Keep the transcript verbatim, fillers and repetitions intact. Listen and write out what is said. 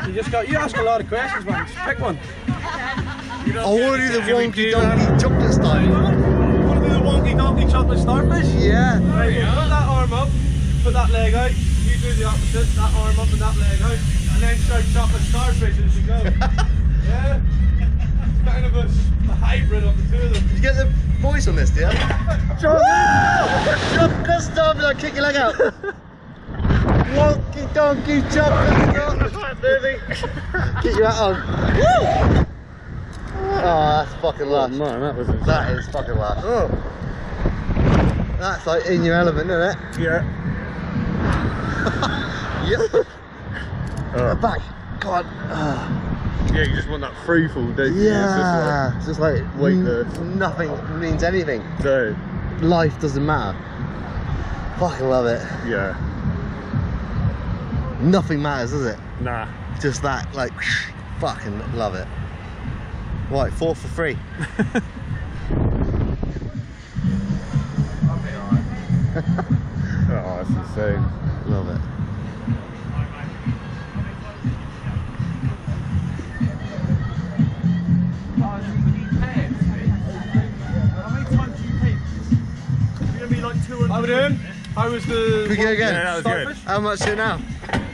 You just got, you ask a lot of questions, man. Just pick one. I want to do the wonky donkey chocolate style. You want to do the wonky donkey chocolate starfish? Yeah. Right, yeah. Put that arm up, put that leg out. You do the opposite, that arm up and that leg out. And then shout chocolate starfish as you go. Yeah? It's kind of a, a hybrid of the two of them. Did you get the voice on this, dear? Jump! Jump, just stop, I'll kick your leg out. Wonky donkey chocolate start, baby. Get your hat on. Woo! Oh, that's fucking lush. Oh, man, that was insane. That is fucking lush. Oh. That's like in your element, isn't it? Yeah. Yep. Uh, Back. God. Uh. Yeah, you just want that free fall, don't you? Yeah. It's just like, just like weightless. Nothing means anything. No. Life doesn't matter. Fucking love it. Yeah. Nothing matters, does it? Nah. Just that, like, fucking love it. Right, four for free. Oh, that's insane. Love it. How we doing? How was the... We go again. Yeah, that was starfish? good. How much is it now?